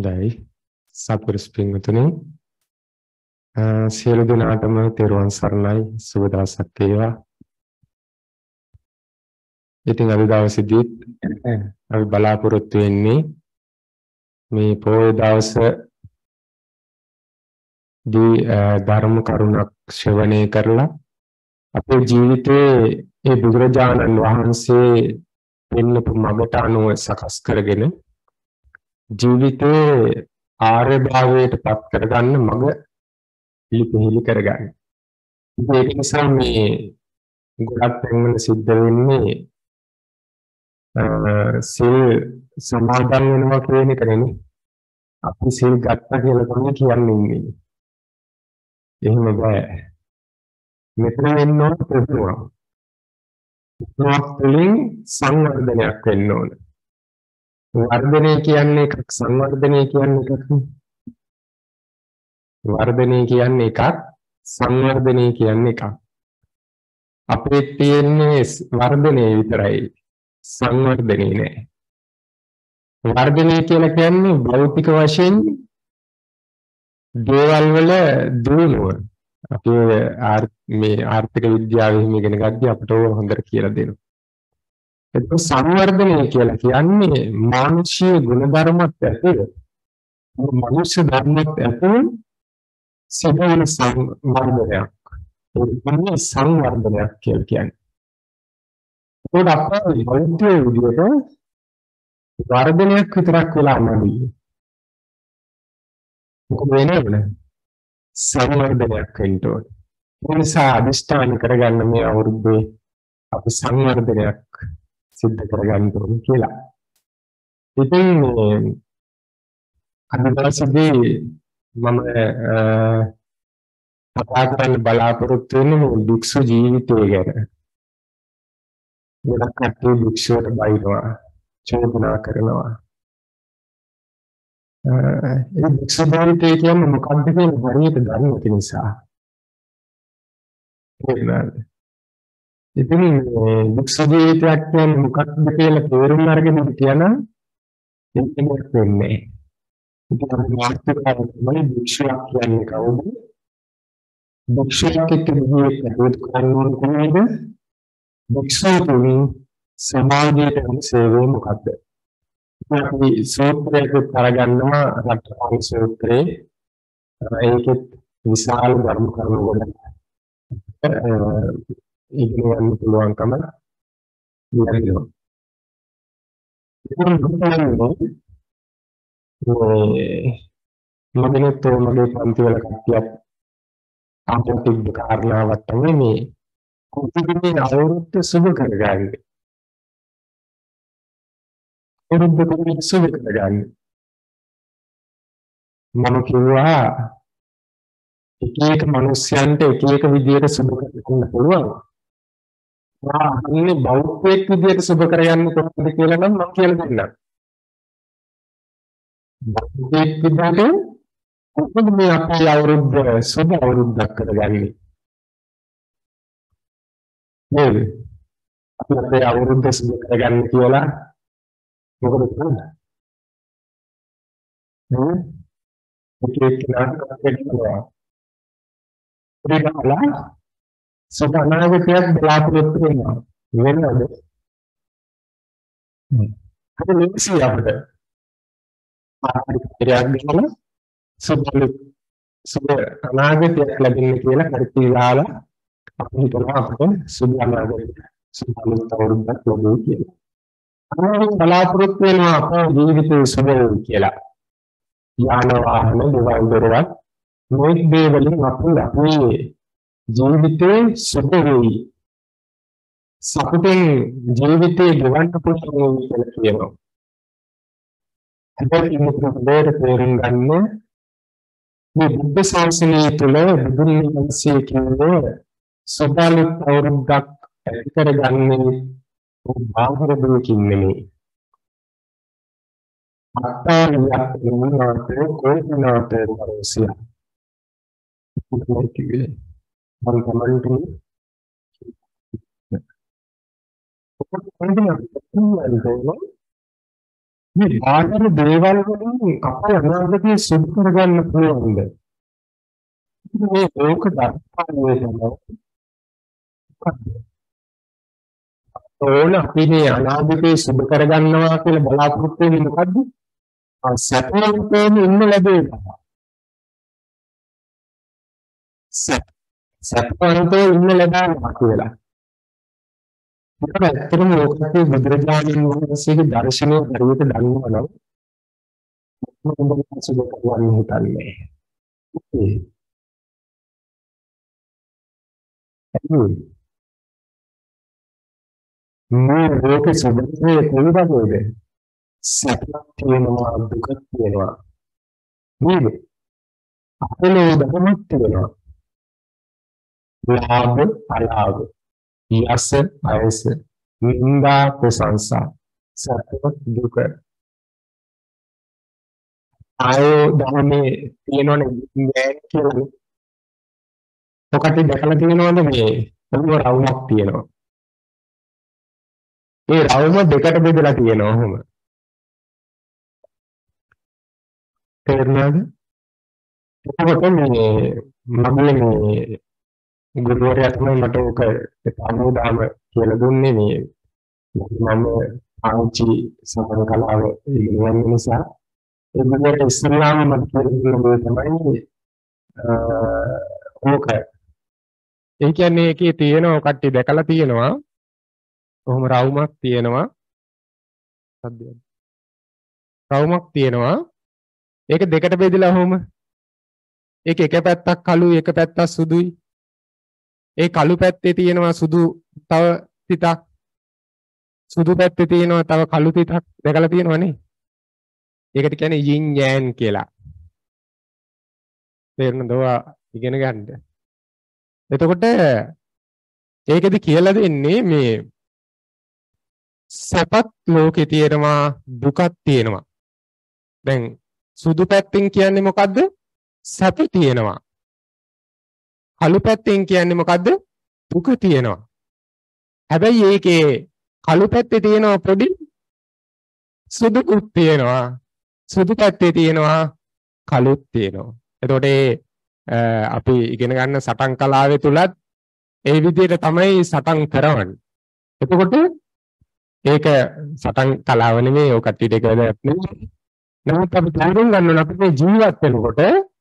දැයි සත්පුරුෂ පින්වතුනි සියලු දෙනාටම තෙරුවන් සරණයි සුබ දවසක් වේවා. ඉතින් අද දවසේදීත් අපි බලාපොරොත්තු වෙන්නේ මේ පොය දවසේදී ධර්ම කරුණක් ශ්‍රවණය කරලා අපේ ජීවිතයේ ඒ බුදුරජාණන් වහන්සේ පෙන්වපු මඟට අනුව සකස් කරගෙන ජීවිතේ ආර්ය භාවයට පත් කරගන්න මඟ පිළිපෙහෙලි කරගන්න. ඒක නිසා මේ ගොඩක් තැන්වල සිද්ධ වෙන්නේ සිල් සමාදන් වෙනවා කියන එක නෙමෙයි. අපි සිල් ගත්තා කියලා තමයි කියන්නේ. එහෙම බෑ. මෙතන වෙන්න ඕන ප්‍රතිමා. ප්‍රතිමාස්තුලින් සංවර්ධනයක් වෙන්න ඕන. වර්ධනය කියන්නේ එකක්, සංවර්ධනය කියන්නේ එකක්. වර්ධනය කියන්නේ එකක්, සංවර්ධනය කියන්නේ එකක්. අපේ තියෙන්නේ වර්ධනය විතරයි, සංවර්ධනය නෑ. වර්ධනය කියලා කියන්නේ භෞතික වශයෙන් දේවල් වල දියුණුව. අපි මේ ආර්ථික විද්‍යාවේ ඉගෙන ගද්දී අපිට ඕක හොඳට කියලා දෙනවා. ඒක සංවර්ධනය කියලා කියන්නේ මානසික ගුණධර්මත් ඇතුළේ මනුෂ්‍ය ධර්මත් ඇතුළේ සිදුවන සංවර්ධනයක්. ඒක තමයි සංවර්ධනයක් කියලා කියන්නේ. ඒක අපේ බෞද්ධ විදියට වර්ධනයක් විතරක් වෙලා නැති. මොකද වෙන්නේ? සංවර්ධනයක් වෙන්න ඕනේ. ඒ නිසා අදිෂ්ඨාන කරගන්න මේ අවුරුද්දේ අපි සංවර්ධනයක් සිද්ධ කරගන්න ඕනේ කියලා. ඉතින් අද දවසේදී මම කතා කරන්න බලාපොරොත්තු වෙන්නේ භික්ෂු ජීවිතය ගැන. ගොඩක් කට්ටිය භික්ෂුවට බයිනවා, චෝදනා කරනවා. ඒ භික්ෂු ජීවිතය කියන්නේ මොකක්ද කියලා හරියට දන්නේ නැති නිසා. ඉතින් භික්ෂු ජීවිතයක් කියන්නේ මොකක්ද කියලා තේරුම් අරගෙන කියනවා ඒක වෙන්නේ. ඉතින් මාර්ථකාව තමයි භික්ෂුවක් කියන්නේ කවුද? භික්ෂුවක් එක්ක ජීවිතය කරනවා කොහොමද? භික්ෂුතුනි සමාජයට සේවය මොකද්ද? අපි සූත්‍රයක අරගන්නවා රට්ටපාල සූත්‍රයේ. ඒකෙත් විශාල ධර්ම කරුණු ගොඩක් ඉගෙන ගන්න පුළුවන්කම ලැබෙනවා. මගෙනත් මගේ පන්ති වල කට්ටියක් අන්තිම කාරණාවක් තමයි මේ කුටියේ අවුරුද්ද සුබ කරගන්නේ. අවුරුද්ද කුටියේ සුබ කරගන්නේ. මම කිව්වා එක එක මිනිස්යන්ට එක එක විදියට සුබ කරගන්න පුළුවන්. අන්නේ බෞද්ධයෙක් විදියට සුබ කරගන්න කොහොමද කියලා නම් මම කියලා දෙන්නම්. බෞද්ධයෙක් විදියට කොහොමද මේ අපේ අවුරුද්ද සුබ අවුරුද්දක් කරගන්නේ? නේද? අපි අපේ අවුරුද්ද සුබ කරගන්න කියලා මොකද කරන්නේ? එක එක්කෙනාට කරගන්නවා. ඒකලා සුබ අනාගතයක් බලාපොරොත්තු වෙනවා. වෙනවද? ඒක නෙමෙයි අපිට. ආර්ථිකයක් සුබ අනාගතයක් ලැබෙන්න කියලා කල්පිලාලා අපි හිතනවා අපිට සුබ අනාගතයක් සුබ අවුරුද්දක් ලැබෙයි කියලා. අනිත් බලාපොරොත්තු වෙනවා අපේ ජීවිතේ සුබ වෙයි කියලා. යාන වාහන දේවල් දරවත් මේ දේවලින් අපේ ජීවිතේ සුබ වෙයි. සතුටින් ජීවිතේ ගෙවන්න පුළුවන් කියලා කියනවා. හැබැයි මේක තේරුම් ගන්න මේ බුද්ධ ශාසනය තුළ බුදුන් වහන්සේ කියන්නේ සබාලු අවුරුද්දක් ඇති කරගන්නේ බාහිර දෙයකින් නෙමෙයි. අත්තාරියක් නුනාතේ කොයිනාතේ වරසිය. ඒක කිව්වේ මම තමයි මේ බාහිර දේවල් වලින් අපේ අනාගතය සුදු කරගන්න පුළුවන්ද? මේ ලෝක ධර්මතාවය තමයි ඕන අපි මේ අනාගතේ සුදු කරගන්නවා කියලා බලාපොරොත්තු වෙන්නේ මොකද්ද? සැපවන්තයෙන් ඉන්න ලැබේවා. සැපවන්තයෙන් ඉන්න ලැබේවා කියලා. ඒක ඇත්තටම ලෝකයේ බුදුරජාණන් වහන්සේගේ දර්ශනය හරියට දන්නවා නම් මොකද සුදු කරගන්න හිතන්නේ. මේ ලෝක සුදුසේ කොයිවගේද? සැපක් තියෙනවා දුකක් තියෙනවා. නේද? අපේ ධර්මයක් තියෙනවා. ලාභ අලාභ යස අයස නින්දා ප්‍රශංසා සැප දුක ආයෝ ධර්මයේ තියෙනවනේ නෑ කියලා. ඔකට දැකලා තියෙනවද මේ ඔළුව රවුමක් තියෙනවා. ඒ රවුම දෙකට බෙදලා තියෙනවා ඔහොම. තේරුණාද? එතකොට මේ මගේ මේ ගුරුවරයා තමයි මට ඔක සම්මුදාම කියලා දුන්නේ මේ මම ආචි සමන කලාව ඉගෙන නිසා ඒ ගුරුවරයා ඉස්ලාම මත කියලා තමයි ඕක. ඒ කියන්නේ ඒකේ තියෙනවා කට්ටිය දැකලා තියෙනවා. කොහොම රවුමක් තියෙනවා. සද්දයක්. රවුමක් තියෙනවා. ඒක දෙකට බෙදලා ඔහොම. ඒක එක පැත්තක් කළුයි එක පැත්තක් සුදුයි. ඒ කළු පැත්තේ තියෙනවා සුදු තව තිතක්. සුදු පැත්තේ තියෙනවා තව කළු තිතක්. දැකලා තියෙනවනේ. ඒකට කියන්නේ යින් යෑන් කියලා. තේරුණාද? ඔයා ඉගෙන ගන්න. එතකොට ඒකෙදි කියලා දෙන්නේ මේ සැපත් ලෝකේ තියෙනවා දුකක් තියෙනවා. දැන් සුදු පැත්තෙන් කියන්නේ මොකද්ද? සැප තියෙනවා. කළු පැත්තෙන් කියන්නේ මොකද්ද? දුක තියෙනවා. හැබැයි ඒකේ කළු පැත්තේ තියෙනවා පොඩි සුදුකුත් තියෙනවා. සුදු පැත්තේ තියෙනවා කළුත් තියෙනවා. එතකොට අපි ඉගෙන ගන්න සටන් කලාවේ තුලත් ඒ විදිහට තමයි සටන් කරවන්නේ. එතකොට ඒක සටන් කලාව නෙමෙයි ඔය කට්ටියට ඒක වැදගත් නෙමෙයි. නමුත් අපි තේරුම් ගන්න ඕන අපි මේ ජීවත් වෙනකොට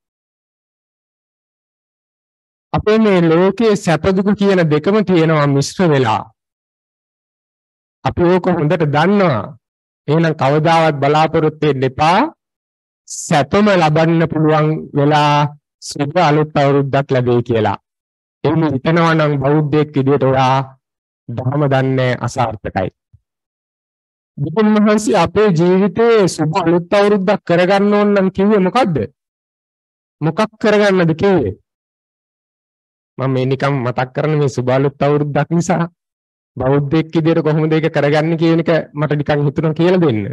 අපේ මේ ලෝකයේ සැප දුක කියන දෙකම තියෙනවා මිශ්‍ර වෙලා. අපි ඕක හොඳට දන්නවා. එහෙනම් කවදාවත් බලාපොරොත්තු වෙන්න එපා. සැපම ලබන්න පුළුවන් වෙලා සුබ අලුත් අවුරුද්දක් ලැබෙයි කියලා. එහෙම හිතනවා නම් බෞද්ධයෙක් විදිහට ඔයා ධර්ම දන්නේ අසාර්ථකයි. බුදුන් වහන්සේ අපේ ජීවිතේ සුබ අලුත් අවුරුද්දක් කරගන්න ඕන නම් කිව්වේ මොකද්ද? මොකක් කරගන්නද කිව්වේ? මම මේ නිකම් මතක් කරන මේ සුබ අලුත් අවුරුද්දක් නිසා බෞද්ධයෙක් විදිහට කොහොමද ඒක කරගන්නේ කියන එක මට නිකන් හිතුණා කියලා දෙන්න.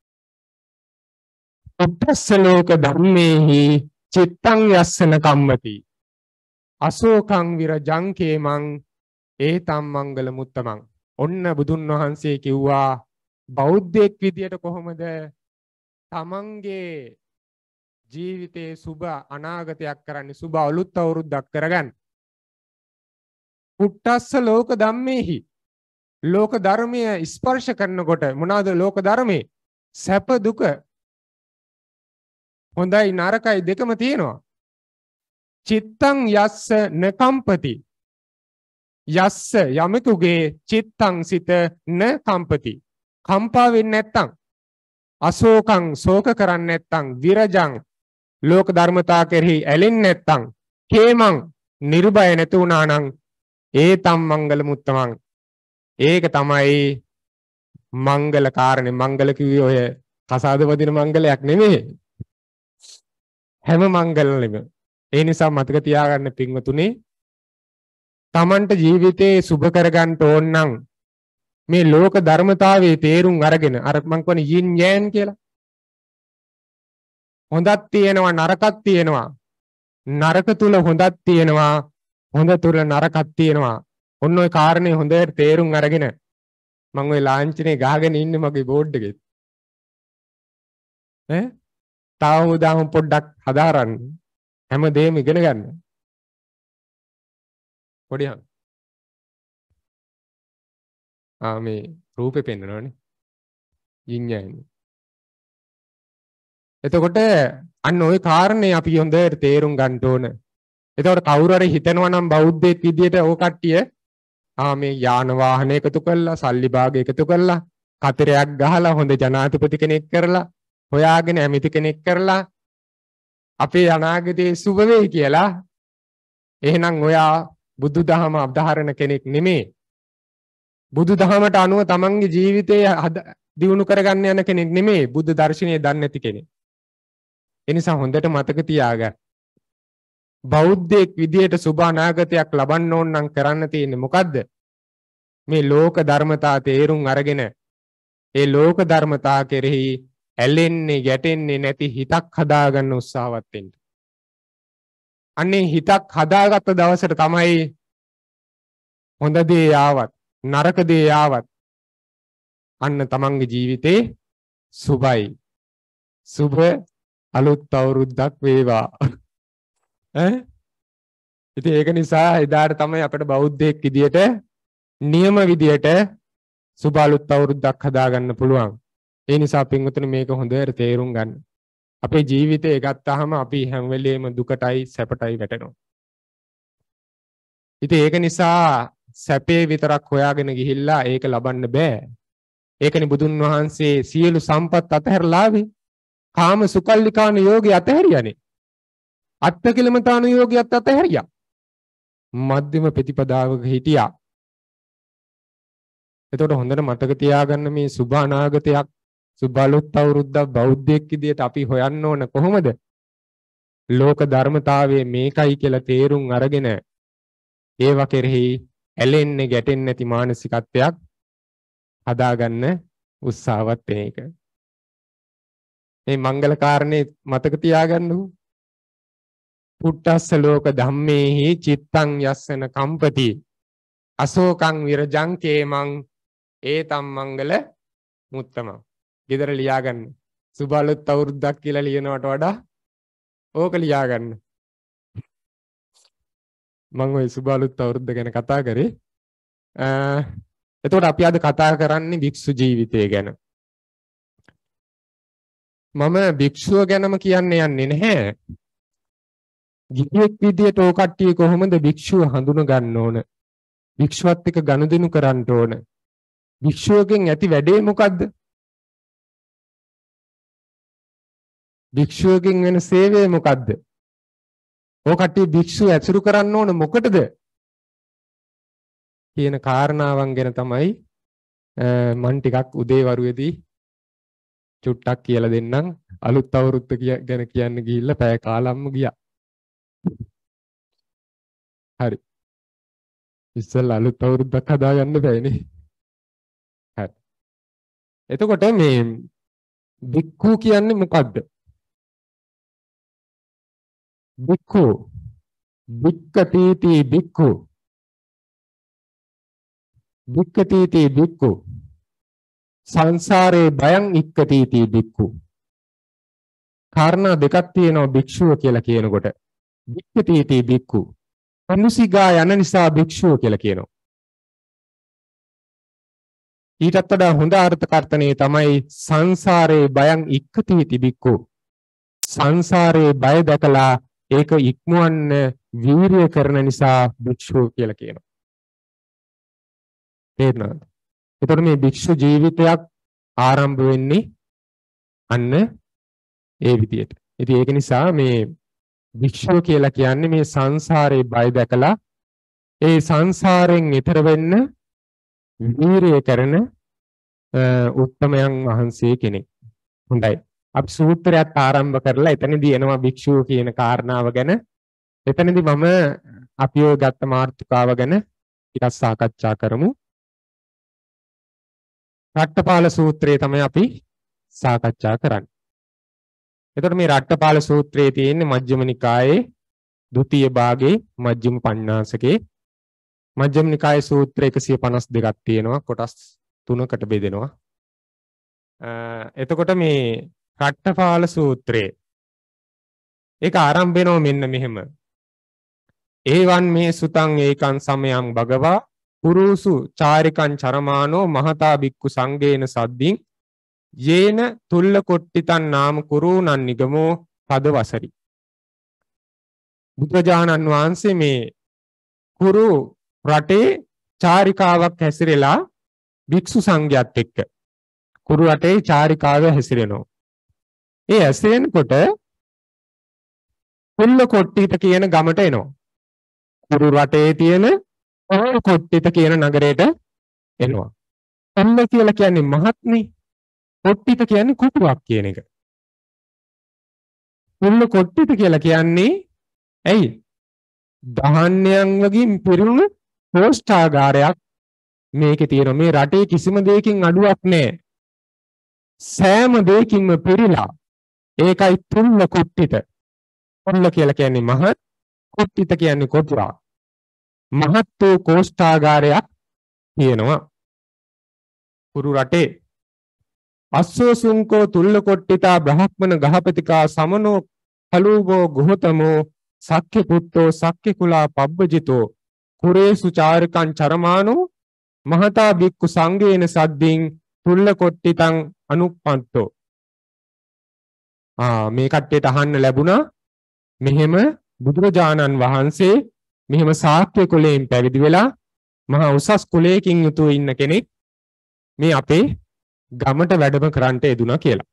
උපස්ස ලෝක ධම්මේහි චිත්තං යස්සන කම්මති අශෝකං විරජං කේමං ඒතම් මංගල මුත්තමං. ඔන්න බුදුන් වහන්සේ කිව්වා බෞද්ධයෙක් විදියට කොහොමද තමන්ගේ ජීවිතයේ සුබ අනාගතයක් කරන්නේ සුබ අලුත් අවුරුද්දක් කරගන්න. උට්ටස්ස ලෝක ධම්මේහි ලෝක ධර්මය ස්පර්ශ කරනකොට මොනවාද ලෝක ධර්මයේ? සැප දුක හොඳයි නරකයි දෙකම තියෙනවා. චිත්තං යස්ස නකම්පති යස්ස යමෙකුගේ චිත්තං සිත නකම්පති කම්පා වෙන්නේ නැත්තම් අශෝකං ශෝක කරන්නේ නැත්තම් විරජං ලෝක ධර්මතා කෙරෙහි ඇලෙන්නේ නැත්තම් කේමං නිර්භය නැතු වුණා නම් ඒතම් මංගල මුත්තමං. ඒක තමයි මංගල කාරණේ. මංගල කිව්වේ ඔය කසාද වදින මංගලයක් නෙමෙයි. හැම මංගලෙම. ඒ නිසා මතක තියාගන්න පින්වතුනි තමන්ට ජීවිතේ සුබ කරගන්න ඕන නම් මේ ලෝක ධර්මතාවයේ තේරුම් අරගෙන අර මං කියන්නේ යින් යෑන් කියලා. හොඳක් තියෙනවා නරකක් තියෙනවා. නරක තුල හොඳක් තියෙනවා. හොඳ තුල නරකක් තියෙනවා. ඔන්න ඔය කාරණේ හොඳට තේරුම් අරගෙන මම ওই ලාංඡනේ ගහගෙන ඉන්නේ මගේ බෝඩ් එකේ. ඈ තාවුදාම පොඩ්ඩක් හදාරන්න හැමදේම ඉගෙන ගන්න පොඩි මේ රූපේ පෙන්නනවනේ යින් යන්නේ එතකොට අන්න ওই කාරණේ අපි හොඳට තේරුම් ගන්න ඕන. එතකොට කවුරු හරි හිතනවා නම් බෞද්ධයෙක් විදියට ඕ කට්ටිය මේ යාන වාහන එකතු කළා, සල්ලි භාග එකතු කළා, කතරයක් ගහලා හොඳ ජනාධිපති කෙනෙක් කරලා, හොයාගෙන ඇමති කෙනෙක් කරලා අපේ අනාගතේ සුබ වෙයි කියලා. එහෙනම් ඔයා බුදුදහම අධහරණ කෙනෙක් නෙමේ. බුදුදහමට අනුව තමන්ගේ ජීවිතය දියුණු කරගන්න යන කෙනෙක් නෙමේ. බුද්ධ දර්ශනය දන්නේ නැති කෙනෙක්. එනිසා හොඳට මතක තියාගන්න. බෞද්ධයෙක් විදියට සුබ අනාගතයක් ලබන්න ඕන නම් කරන්න තියෙන්නේ මොකද්ද? මේ ලෝක ධර්මතා තේරුම් අරගෙන ඒ ලෝක ධර්මතා කෙරෙහි ඇලෙන්නේ ගැටෙන්නේ නැති හිතක් හදාගන්න උත්සාහවත් වෙන්න. අන්නේ හිතක් හදාගත්ත දවසට තමයි හොඳ දේ ආවත් නරක දේ ආවත් අන්න තමන්ගේ ජීවිතේ සුබයි. සුබ අලුත් අවුරුද්දක් වේවා. ඉතින් ඒක නිසා එදාට තමයි අපිට බෞද්ධයෙක් විදියට නියම විදියට සුබ අලුත් අවුරුද්දක් හදාගන්න පුළුවන්. ඒ නිසා පින්වතුනි මේක හොඳට තේරුම් ගන්න. අපේ ජීවිතේ ගත්තාම අපි හැම වෙලෙම දුකටයි සැපටයි වැටෙනවා. ඉතින් ඒක නිසා සැපේ විතරක් හොයාගෙන ගිහිල්ලා ඒක ලබන්න බෑ. ඒකනේ බුදුන් වහන්සේ සියලු සම්පත් අතහැරලා ආවේ. කාම සුකල්ලිකාන යෝගී අතහැරියානේ. අත්තකිලමතාන යෝගියත් අතහැරියා. මධ්‍යම ප්‍රතිපදාවක හිටියා. එතකොට හොඳට මතක තියාගන්න මේ සුබ අනාගතයක් සුබ අලුත් අවුරුද්දක් බෞද්ධයෙක් විදියට අපි හොයන්න ඕන කොහොමද? ලෝක ධර්මතාවයේ මේකයි කියලා තේරුම් අරගෙන ඒව කෙරෙහි ඇලෙන්නේ ගැටෙන්නේ නැති මානසිකත්වයක් හදාගන්න උත්සාහවත් වෙන එක. මේ මංගල කාරණේ මතක තියාගන්නකො. පුට්ටස්ස ලෝක ධම්මේහි චිත්තං යස්සන කම්පති අශෝකං විරජං කේමං ඒතම් මංගල මුත්තම. ගෙදර ලියාගන්න. සුබ අලුත් අවුරුද්දක් කියලා ලියනවට වඩා ඕක ලියාගන්න. මම ওই සුබ අලුත් අවුරුද්ද ගැන කතා කරේ. එතකොට අපි අද කතා කරන්නේ භික්ෂු ජීවිතය ගැන. මම භික්ෂුව ගැනම කියන්න යන්නේ නැහැ. ගිහියෙක් විදියට ඕ කට්ටිය කොහොමද භික්ෂුව හඳුන ගන්න ඕන? භික්ෂුවත් එක්ක ගනුදෙනු කරන්න ඕන. භික්ෂුවගෙන් ඇති වැඩේ මොකද්ද? භික්ෂුවගෙන් වෙන සේවය මොකද්ද? ඕ කට්ටිය භික්ෂුව ඇසුරු කරන්න ඕන මොකටද? කියන කාරණාවන් ගැන තමයි මම ටිකක් උදේ වරුවේදී චුට්ටක් කියලා දෙන්නම්. අලුත් අවුරුද්ද ගැන කියන්න ගිහිල්ලා පැය කාලම්ම ගියා. හරි. ඉස්සෙල්ලා අලුත් අවුරුද්දක් හදාගන්න බෑනේ. හරි. එතකොට මේ භික්ඛු කියන්නේ මොකද්ද? භික්ඛු භික්ඛතීති භික්ඛු භික්ඛතීති භික්ඛු සංසාරේ බයං ඉක්ඛතීති භික්ඛු. කාරණා දෙකක් තියෙනවා භික්ෂුව කියලා කියනකොට. භික්ඛතීති භික්ඛු අනුසිගා යන නිසා භික්ෂුව කියලා කියනවා. ඊටත් වඩා හොඳ අර්ථකථනය තමයි සංසාරේ බයං ඉක්ඛතීති භික්ඛු. සංසාරේ බය දැකලා ඒක ඉක්මවන්න වීරිය කරන නිසා භික්ෂුව කියලා කියනවා. තේරුණාද? එතකොට මේ භික්ෂු ජීවිතයක් ආරම්භ වෙන්නේ අන්න ඒ විදියට. ඉතින් ඒක නිසා මේ භික්ෂුව කියලා කියන්නේ මේ සංසාරේ බය දැකලා ඒ සංසාරයෙන් ඈතර වෙන්න වීරිය කරන උත්තමයන් වහන්සේ කෙනෙක්. හොඳයි. අපි සූත්‍රයත් ආරම්භ කරලා එතනදී එනවා භික්ෂුව කියන කාරණාව ගැන. එතනදී මම අපි ඔය ගත්ත මාතෘකාව ගැන ටිකක් සාකච්ඡා කරමු. රට්ඨපාල සූත්‍රය තමයි අපි සාකච්ඡා කරන්නේ. එතකොට මේ රට්ඨපාල සූත්‍රයේ තියෙන්නේ මජ්ක්‍ධිම නිකායේ ဒုတိ ය භාගයේ මජ්ක්‍ධිම පඤ්ඤාසකේ. මජ්ක්‍ධිම නිකායේ සූත්‍ර 152ක් තියෙනවා. කොටස් 3කට බෙදෙනවා. එතකොට මේ රට්ඨපාල සූත්‍රයේ. ඒක ආරම්භ වෙනවා මෙන්න මෙහෙම. ඒවන් මේ සුතං ඒකං සමයං භගවා පුරුසු චාරිකං චරමානෝ මහතා බික්කු සංගේන සද්දින් යේන තුල්ල කොට්ටිතං නාම කුරුණන් නිගමෝ පද වසරි. බුදුරජාණන් වහන්සේ මේ කුරු රටේ චාරිකාවක් හැසිරෙලා භික්ෂු සංඝයාත් එක්ක කුරු රටේ චාරිකාව හැසිරෙනවා. ඒ හැසිරෙනකොට තුල්ල කොට්ටිත කියන ගමට එනවා. කුරු රටේ තියෙන තුල්ල කොට්ටිත කියන නගරයට එනවා. තුල්ල කියලා කියන්නේ මහත්නි, කොට්ටිත කියන්නේ කුටුවක් කියන එක. තුල්ල කොට්ටිත කියලා කියන්නේ ඇයි? ධාන්‍යයන් වගේ පිරුණු පෝෂ්ඨාගාරයක් මේකේ තියෙනවා. මේ රටේ කිසිම දෙයකින් අඩුවක් නැහැ. සෑම දෙයකින්ම පිරීලා. ඒකයි තුල්ල කොට්ටිත. තුල්ල කියලා කියන්නේ මහත්, කොට්ටිත කියන්නේ කොටුවක්. මහත් වූ කෝෂ්ඨාගාරයක් තියෙනවා කුරු රටේ. අස්සෝ සුංකෝ තුල්ල කොට්ටිතා බ්‍රහ්මන ගහපතිකා සමනෝ කලූබෝ ගුහතමෝ සක්්‍ය පුත්තෝ සක්්‍ය කුලා පබ්බජිතෝ කුරේසු චාරිකං චරමානෝ මහතා බික්කු සංගේන සද්දින් තුල්ල කොට්ටිතං අනුප්පන්තෝ. මේ කට්ටියට අහන්න ලැබුණා මෙහෙම බුදුරජාණන් වහන්සේ මෙහෙම ශාක්‍ය කුලයෙන් පැවිදි වෙලා මහා උසස් කුලයකින් යුතුව ඉන්න කෙනෙක් මේ අපේ ගමට වැඩම කරන්නට යෙදුණා කියලා.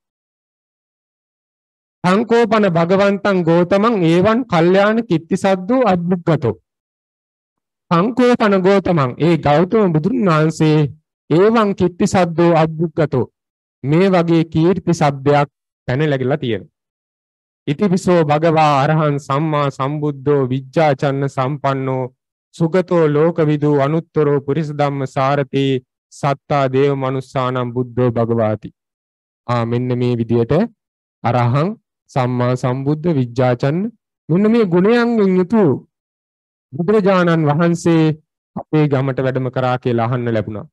සංකෝපන භගවන්තං ගෝතමං ඒවන් කල්යාණ කිත්තිසද්දෝ අද්භුක්ඛතෝ. සංකෝපන ගෝතමං ඒ ගෞතම බුදුන් වහන්සේ ඒවන් කිත්තිසද්දෝ අද්භුක්ඛතෝ මේ වගේ කීර්ති සබ්දයක් පැනලගිලා තියෙනවා. ඉතිපිසෝ භගවා අරහං සම්මා සම්බුද්ධෝ විජ්ජාචන්න සම්පන්නෝ සුගතෝ ලෝකවිදු අනුත්තරෝ පුරිස ධම්ම සාරති සත්තා දේව මනුස්සානම් බුද්ධෝ භගවාති. මෙන්න මේ විදියට අරහං සම්මා සම්බුද්ධ විජ්ජාචන්න මෙන්න මේ ගුණයන්ගෙන් යුතු බුදුරජාණන් වහන්සේ අපේ ගමට වැඩම කරා කියලා අහන්න ලැබුණා.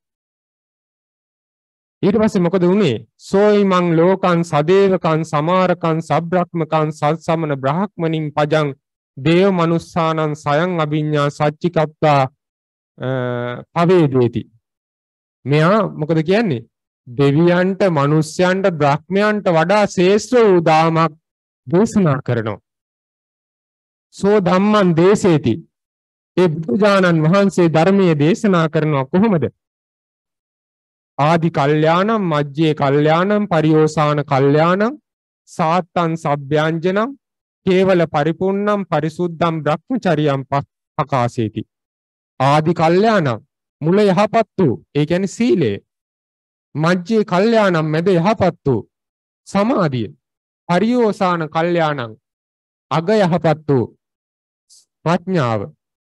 ඊට පස්සේ මොකද වුනේ? සෝයිමං ලෝකං සදේවකං සමාරකං සබ්‍රක්මකං සත්සමන බ්‍රහ්මනින් පජං දේව මනුස්සානං සයං අභිඤ්ඤා සච්චිකප්පා පවේදේති. මෙයා මොකද කියන්නේ? දෙවියන්ට, මනුස්සයන්ට, බ්‍රහ්මයන්ට වඩා ශ්‍රේෂ්ඨ වූ දාමක් දේශනා කරනවා. සෝ ධම්මං දේශේති. ඒ බුදුජානන් වහන්සේ ධර්මයේ දේශනා කරනවා කොහොමද? ආදි කල්යාණම්, මජ්ජේ කල්යාණම්, පරියෝසాన කල්යාණම්, සාත්තං සබ්භ්‍යංජනං, කේවල පරිපූර්ණම් පරිසුද්ධම් බ්‍රහ්මචර්යම් පකාසේති. ආදි කල්යාණම් මුල යහපත් වූ, ඒ කියන්නේ සීලය. මජ්ජේ කල්යාණම් මැද යහපත් වූ සමාධිය. පරියෝසాన කල්යාණම් අග යහපත් වූ ප්‍රඥාව.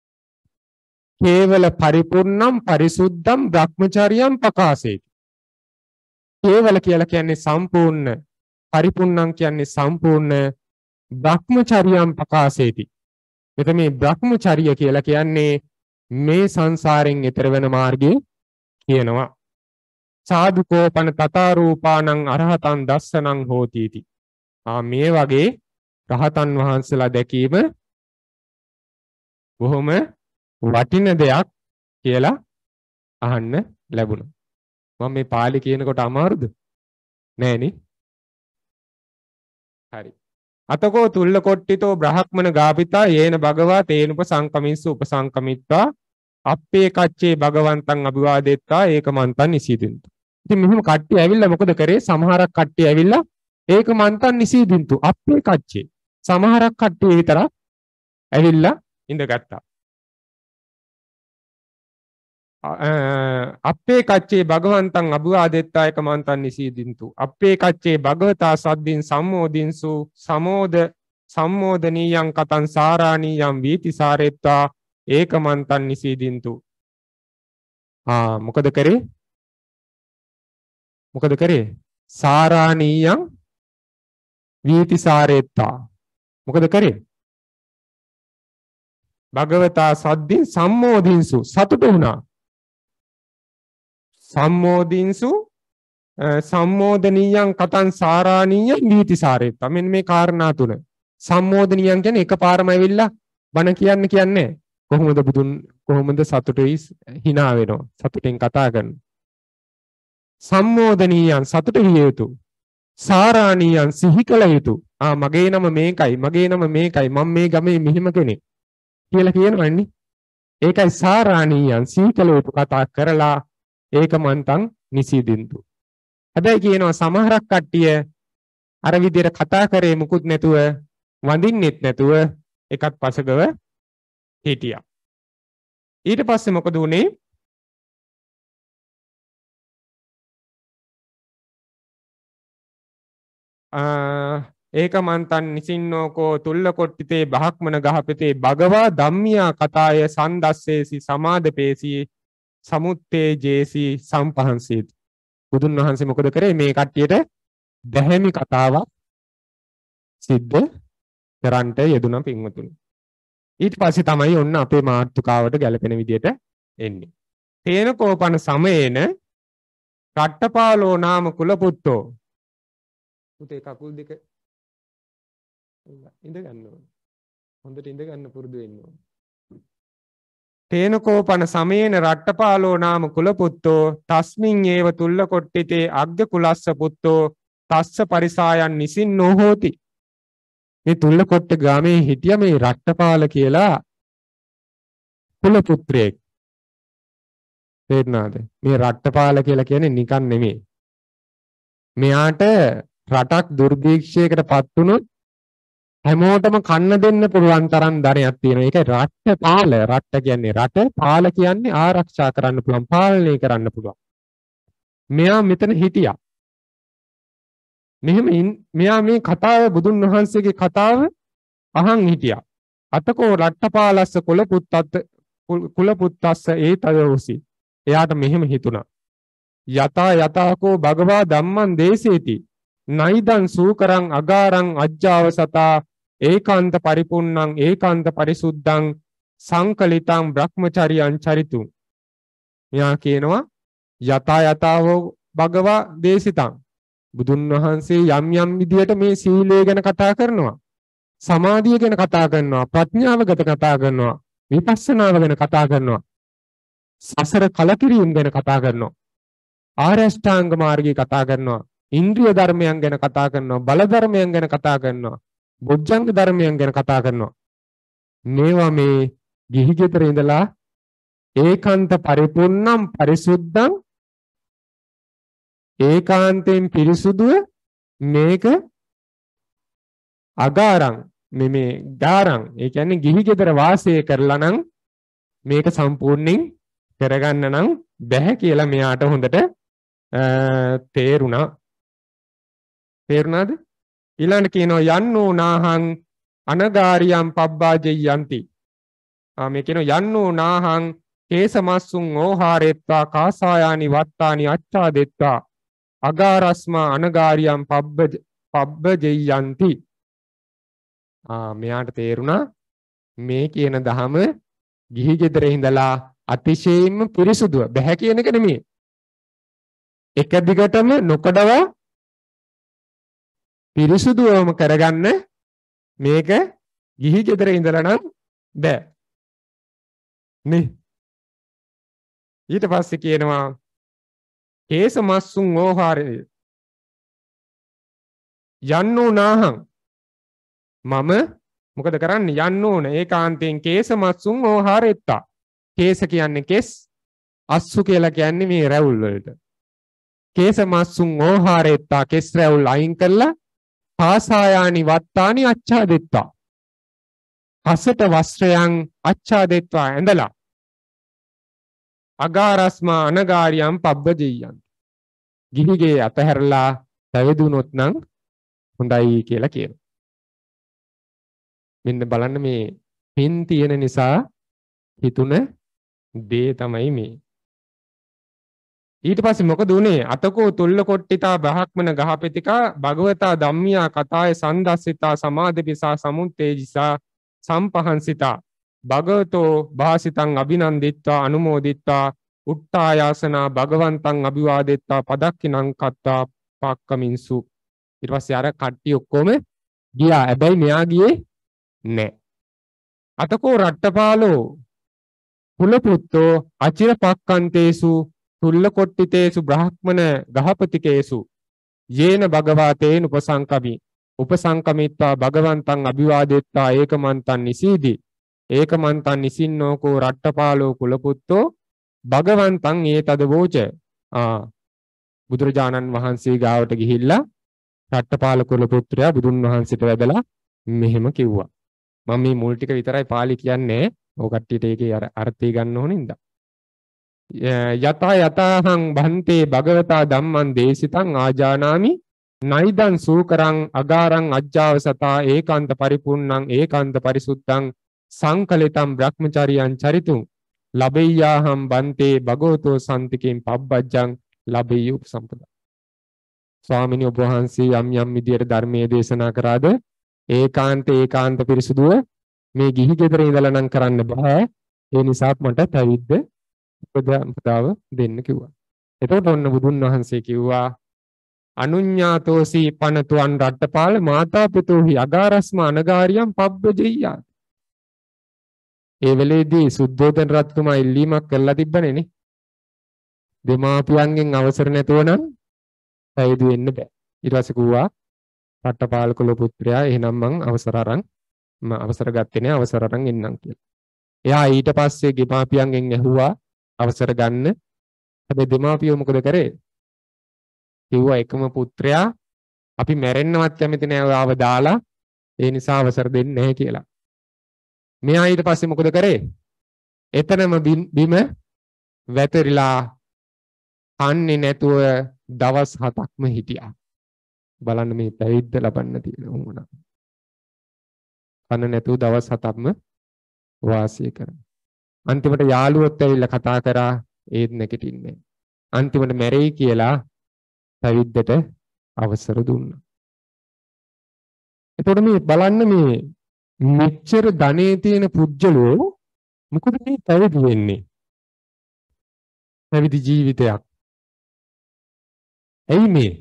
කේවල පරිපූර්ණම් පරිසුද්ධම් බ්‍රහ්මචර්යම් පකාසේති. කේවල කියලා කියන්නේ සම්පූර්ණ, පරිපූර්ණම් කියන්නේ සම්පූර්ණ, බ්‍රහ්මචර්යම් පකාසේති. මෙතන මේ බ්‍රහ්මචර්ය කියලා කියන්නේ මේ සංසාරයෙන් එතර වෙන මාර්ගය කියනවා. සාදුකෝපන තථා රූපානං අරහතං දස්සනං හෝතිති. මේ වගේ රහතන් වහන්සේලා දැකීම බොහොම වටින දෙයක් කියලා අහන්න ලැබුණා. මම මේ පාලි කියනකොට අමාරුද? නෑනේ. හරි. අතකෝ තුල්ල කොට්ටිතෝ බ්‍රහ්මන ගාපිතා යේන භගවා තේනුප සංකමිස්ස උපසංකමිත්වා අප්පේ කච්චේ භගවන්තං අභිවාදෙත්තා ඒකමන්තං නිසීදින්තු. ඉතින් මෙහෙම කට්ටිය ඇවිල්ලා මොකද කරේ? සමහරක් කට්ටිය ඇවිල්ලා ඒකමන්තං නිසීදින්තු අප්පේ කච්චේ. සමහරක් කට්ටිය විතරක් ඇවිල්ලා ඉඳගත්තා. අප්පේ කච්චේ භගවන්තං අභිවාදෙත්තා ඒකමන්තං නිසීදින්තු අප්පේ කච්චේ භගවතා සද්දින් සම්මෝදින්සු සම්මෝදනීයං කතං සාරාණීයං වීති සාරෙත්තා ඒකමන්තං නිසීදින්තු. මොකද කරේ? මොකද කරේ? සාරාණීයං වීති සාරෙත්තා. මොකද කරේ? භගවතා සද්දින් සම්මෝදින්සු සතුටු වුණා. සම්මෝදින්සු සම්මෝදනීයං කතං සාරාණීයං නීතිසාරේත්තා. මෙන්න මේ කාරණා තුන. සම්මෝදනීයං කියන්නේ එකපාරම ඇවිල්ලා බණ කියන්නේ කොහොමද බුදුන් කොහොමද සතුටුයි hina වෙනවා. සතුටෙන් කතා කරනවා. සම්මෝදනීයං සතුට විය යුතු. සාරාණීයං සිහි කළ යුතු. මගේ නම මේකයි මගේ නම මේකයි මම මේ ගමේ මෙහිම කෙනෙක් කියලා කියනවන්නේ. ඒකයි සාරාණීයං සිහි කළ යුතු කතා කරලා ඒක මන්තං නිසීදින්තු. හැබැයි කියනවා සමහරක් කට්ටිය අර විදිහට කතා කරේ මුකුත් නැතුව වඳින්නෙත් නැතුව එකත් පසගව හිටියා. ඊට පස්සේ මොකද උනේ? ඒක මන්තන් නිසින්නෝකෝ තුල්ලකොට්ටිතේ බ්‍රහ්මන ගහපතේ භගවා ධම්මියා කතාය සන්දස්සේසි සමාදපේසි සමුත්තේජේසි සම්පහන්සීති. බුදුන් වහන්සේ මොකද කරේ? මේ කට්ටියට දැහැමි කතාවක් සිද්ධ කරන්ට යෙදුණා පින්වතුනි. ඊට පස්සේ තමයි ඔන්න අපේ මාතෘකාවට ගැලපෙන විදියට එන්නේ. තේනකෝපන සමයේන රට්ටපාලෝ නාම කුලපුත්තෝ. පුතේ කකුල් දෙක ඉඳ ගන්න ඕන. හොඳට ඉඳ ගන්න පුරුදු වෙන්න ඕන. තේනකෝපන සමයේන රට්ටපාලෝ නාම කුලපුත්තෝ තස්මින් ඒව තුල්ලකොට්ටිතේ අග්ග කුලස්ස පුත්තෝ තස්ස පරිසායන් නිසින්නෝ හෝති. මේ තුල්ලකොට්ට ගාමේ හිටිය මේ රට්ටපාල කියලා කුල පුත්‍රයෙක්. තේරුණාද? මේ රට්ටපාල කියලා කියන්නේ නිකන් නෙමෙයි. මෙයාට රටක් දුර්භික්ෂයකට පත් වුණොත් හැමෝටම කන්න දෙන්න පුළුවන් තරම් ධනයක් තියෙනවා. ඒකයි රට්ටපාල. රට්ට කියන්නේ රට, පාල කියන්නේ ආරක්ෂා කරන්න පුළුවන්, පාලනය කරන්න පුළුවන්. මෙයා මෙතන හිටියා. මෙයා මේ කතාව බුදුන් වහන්සේගේ කතාව අහන් හිටියා. අතකෝ රට්ටපාලස්ස කුලපුත්තස්ස ඒතයෝසි. එයාට මෙහෙම හිතුණා. යතා යතාකෝ භගවා ධම්මං දේසේති. නයිදං සූකරං අගාරං අජ්ජාවසතා ඒකාන්ත පරිපුන්නං ඒකාන්ත පරිසුද්ධං සංකලිතං බ්‍රහ්මචරියං චරිතුං. මෙයා කියනවා යතා යතාවෝ භගවා දේසිතං. බුදුන් වහන්සේ යම් යම් විදියට මේ සීලය ගැන කතා කරනවා. සමාධිය ගැන කතා කරනවා. ප්‍රඥාව ගැන කතා කරනවා. විපස්සනාව ගැන කතා කරනවා. සසර කලකිරීම ගැන කතා කරනවා. ආර්ය අෂ්ටාංග මාර්ගය කතා කරනවා. ඉන්ද්‍රිය ධර්මයන් ගැන කතා කරනවා. බල ධර්මයන් ගැන කතා කරනවා. බොජ්ජංග ධර්මයන් ගැන කතා කරනවා. මේවා මේ ගිහි ගෙදර ඉඳලා ඒකාන්ත පරිපූර්ණම් පරිසුද්ධං ඒකාන්තයෙන් පිරිසුදුව මේක අගාරං මේ ගාරං ඒ කියන්නේ ගිහි ගෙදර වාසය කරලා නම් මේක සම්පූර්ණයෙන් කරගන්න නම් බැහැ කියලා මෙයාට හොඳට තේරුණා. තේරුණාද? ඊළඟට කියනවා යන්නෝ නාහං අනගාරියම් පබ්බාජෙයන්ති. මේ කියනවා යන්නෝ නාහං කේසමස්සුන් ඕහාරෙත්වා කාසායානි වත්තානි අච්ඡාදෙත්වා අගාරස්මා අනගාරියම් පබ්බජෙයන්ති. මෙයාට තේරුණා මේ කියන දහම ගිහි ගෙදර ඉඳලා අතිශයින්ම පිරිසුදුව බැහැ කියන එක නෙමෙයි. එක දිගටම නොකඩව පිරිසුදුවම කරගන්න මේක ගිහි ගෙදර ඉඳලා නම් බෑ. නේ. ඊට පස්සේ කියනවා කේසමස්සුන් ඕහාරේ යන්නෝ නාහං මම මොකද කරන්නේ? යන්න ඕන ඒකාන්තයෙන් කේසමස්සුන් ඕහාරෙත්තා. කේස කියන්නේ කෙස්, අස්සු කියලා කියන්නේ මේ රැවුල් වලට. කේසමස්සුන් ඕහාරෙත්තා කෙස් රැවුල් අයින් කරලා පාසායානි වත්තානි අච්ඡාදෙත්තා. හසට වස්ත්‍රයන් අච්ඡාදෙත්වා ඇඳලා අගාරස්මා අනගාරියම් පබ්බජෙය්‍යන්. ගිහිගේ අතහැරලා පැවිදුනොත් නම් හොඳයි කියලා කියනවා. මෙන්න බලන්න මේ පින් තියෙන නිසා හිතුන දේ තමයි මේ. ඊට පස්සේ මොකද උනේ? අතකෝ තුල්ලකොට්ටිතා බ්‍රහ්මන ගහපතිකා භගවතා ධම්මියා කතාය සන්දස්සිතා සමාදපිසා සමුත්තේජිසා සම්පහන්සිතා භගවතෝ භාසිතං අභිනන්දිත්වා අනුමෝදිත්වා උට්ටායාසනා භගවන්තං අභිවාදෙත්තා පදක්කිනං කත්තා පක්කමින්සු. ඊට පස්සේ අර කට්ටිය ඔක්කොම ගියා. හැබැයි මෙයා ගියේ නැහැ. අතකෝ රට්ටපාලෝ කුලපුත්තෝ අචිර පක්කන්තේසු තුල්ලකොට්ටිතේසු බ්‍රාහ්මණ ගහපතිකේසු යේන භගවා තේන උපසංකමිත්වා භගවන්තං අභිවාදෙත්තා ඒකමන්තං නිසීදි ඒකමන්තං නිසින්නෝකෝ රට්ටපාලෝ කුලපුත්තෝ භගවන්තං ඒතද වෝච. බුදුරජාණන් වහන්සේ ගාවට ගිහිල්ලා රට්ටපාල කුලපුත්‍රයා බුදුන් වහන්සේට වැදලා මෙහෙම කිව්වා. මම මේ මුල් ටික විතරයි පාලි කියන්නේ. ඔය කට්ටියට ඒකේ අර්ථය ගන්න ඕනින්ද. යතා යතාහං භන්තේ භගවතා ධම්මං දේශිතං ආජානාමි නයිදං සූකරං අගාරං අජ්ජාවසතා ඒකාන්ත පරිපූර්ණං ඒකාන්ත පරිසුද්ධං සංකලිතං බ්‍රහ්මචාරියං චරිතුං ලබෙය්‍යාහං බන්තේ භගවතෝ සම්තිකෙන් පබ්බජ්ජං ලබෙය්‍ය උපසම්පදා. ස්වාමිනී ඔබ වහන්සේ යම් යම් විදියට ධර්මයේ දේශනා කරාද ඒකාන්ත පිරිසුදුව මේ ගිහි ගෙදර ඉඳලා නම් කරන්න බෑ. ඒ නිසා මට පැවිද්ද උපදාව දෙන්න කිව්වා. එතකොට ඔන්න බුදුන් වහන්සේ කිව්වා අනුඤ්ඤාතෝසි පනතුන් රට්ටපාල මාතා පිතෝහි අගාරස්ම අනගාරියම් පබ්බජෙය්‍යා. ඒ වෙලේදී සුද්ධෝදන රජතුමා ඉල්ලීමක් කරලා තිබ්බනේ නේ. දෙමාපියන්ගෙන් අවසර නැතුව නම් පැවිදි වෙන්න බෑ. ඊට පස්සේ කිව්වා රට්ටපාල කුල පුත්‍රයා එහෙනම් මං අවසර ගත්තේ නෑ අවසර අරන් එන්නම් කියලා. එයා ඊට පස්සේ දෙමාපියන්ගෙන් ඇහුවා අවසර ගන්න. හැබැයි දෙමාපියෝ මොකද කරේ? කිව්වා එකම පුත්‍රයා අපි මැරෙන්නවත් කැමති නෑ ඔයාව දාලා ඒ නිසා අවසර දෙන්නේ නැහැ කියලා. මෙයා ඊට පස්සේ මොකද කරේ? එතනම බිම වැතරිලා කන්නේ නැතුව දවස් 7ක්ම හිටියා. බලන්න මේ පැවිද්ද ලබන්න තියෙන උමනා. කන්න නැතුව දවස් 7ක්ම වාසය කරා. අන්තිමට යාළුවොත් ඇවිල්ලා කතා කරා ඒත් නැගිටින්නේ. අන්තිමට මැරෙයි කියලා පැවිද්දට අවසර දුන්නා. එතකොට මේ බලන්න මේ මෙච්චර ධනේ තියෙන පුජ්‍යලෝ මොකද මේ පැවිදි වෙන්නේ? පැවිදි ජීවිතයක්. එයි මේ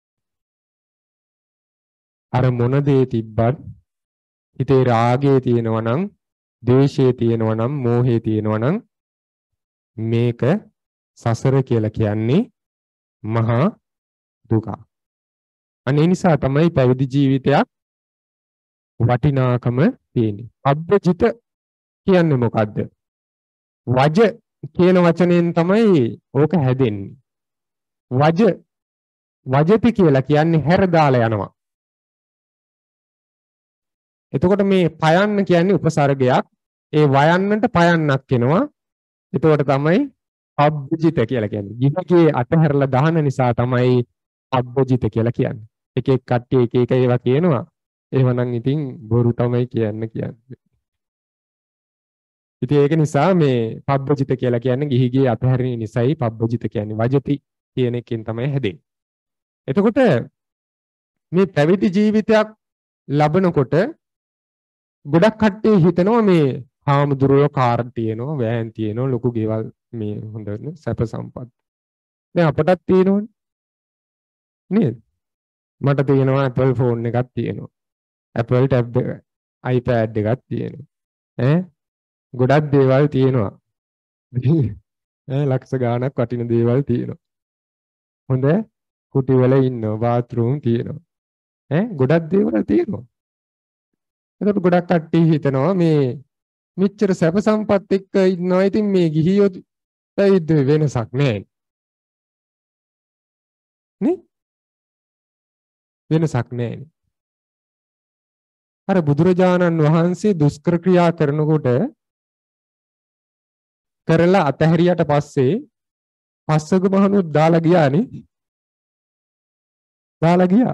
අර මොන දේ තිබ්බත් හිතේ රාගය තියෙනවා නම්, ද්වේෂය තියෙනවා නම්, මෝහය තියෙනවා නම් මේක සසර කියලා කියන්නේ මහා දුක. අනේ නිසා තමයි පැවිදි ජීවිතයක් වටිනාකම තියෙන්නේ. අබ්බජිත කියන්නේ මොකද්ද? වජ කියන වචනයෙන් තමයි ඕක හැදෙන්නේ. වජති කියලා කියන්නේ හැර දාලා යනවා. එතකොට මේ පයන්න කියන්නේ උපසර්ගයක්. ඒ වයන්නට පයන්නක් වෙනවා. එතකොට තමයි අබ්බජිත කියලා කියන්නේ. ගිහිගේ අතහැරලා දාන නිසා තමයි අබ්බජිත කියලා කියන්නේ. එක එක කට්ටිය එක එක ඒවා කියනවා. එහෙමනම් ඉතින් බොරු තමයි කියන්නේ. ඉතින් ඒක නිසා මේ පබ්බජිත කියලා කියන්නේ ගිහිගේ අතහැරීම නිසායි පබ්බජිත කියන්නේ. වජති කියන එකෙන් තමයි හැදෙන්නේ. එතකොට මේ පැවිදි ජීවිතයක් ලබනකොට ගොඩක් කට්ටිය හිතනවා මේ හාමුදුරුවෝ කාර් තියෙනවා, වෑන් තියෙනවා, ලොකු ගෙවල් මේ හොඳ සැප සම්පත්. දැන් අපටත් තියෙනවනේ. නේද? මට තියෙනවා Apple phone එකක් තියෙනවා. Apple tab iPad එකක් තියෙනවා. ගොඩක් දේවල් තියෙනවා. ලක්ෂ ගාණක් වටින දේවල් තියෙනවා. හොඳ කුටි වල ඉන්නවා, බාත්රූම් තියෙනවා. ගොඩක් දේවල් තියෙනවා. එතකොට ගොඩක් කට්ටිය හිතනවා මේ මෙච්චර සැප සම්පත් එක්ක ඉන්නවා. ඉතින් මේ ගිහියෝ පැවිද්ද වෙනසක් නැහැ. නේ? වෙනසක් නැහැ. අර බුදුරජාණන් වහන්සේ දුෂ්කර ක්‍රියා කරනකොට කරලා අතහැරියට පස්සේ පස්සක මහණුත් දාලා ගියානේ. දාලා ගියා.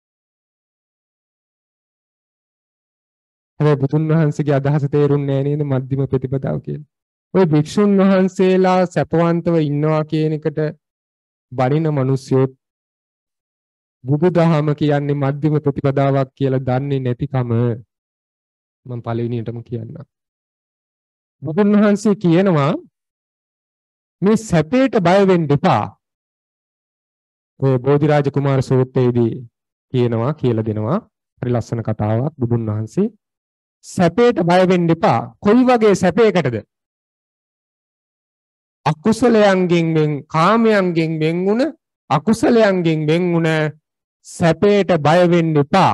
හැබැයි බුදුන් වහන්සේගේ අදහස තේරුන්නේ නැහැ නේද මධ්‍යම ප්‍රතිපදාව කියලා. ওই භික්ෂුන් වහන්සේලා සැපවන්තව ඉන්නවා කියන එකට බණින මිනිස්සුත් බුදුදහම කියන්නේ මධ්‍යම ප්‍රතිපදාවක් කියලා දන්නේ නැතිකම මම පළවෙනියටම කියන්නම්. බුදුන් වහන්සේ කියනවා මේ සැපේට බය වෙන්න එපා. ඔය බෝධිරාජ කුමාර සූත්‍රයේදී කියනවා කියලා දෙනවා. හරි ලස්සන කතාවක් බුදුන් වහන්සේ. සැපේට බය වෙන්න එපා. කොයි වගේ සැපයකටද? අකුසලයන්ගෙන් වෙන් කාමයන්ගෙන් වෙන් වුණ අකුසලයන්ගෙන් වෙන් වුණ සැපේට බය වෙන්න එපා.